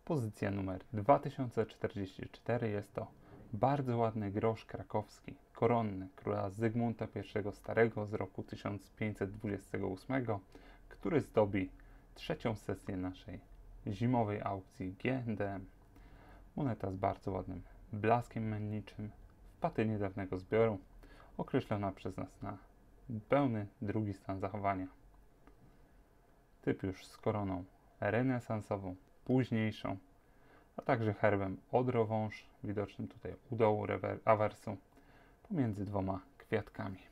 Pozycja numer 2044 jest to bardzo ładny grosz krakowski, koronny króla Zygmunta I Starego z roku 1528, który zdobi trzecią sesję naszej zimowej aukcji GNDM. Moneta z bardzo ładnym blaskiem menniczym w patynie dawnego zbioru, określona przez nas na pełny drugi stan zachowania. Typ już z koroną renesansową, późniejszą, a także herbem Odrowąż, widocznym tutaj u dołu awersu pomiędzy dwoma kwiatkami.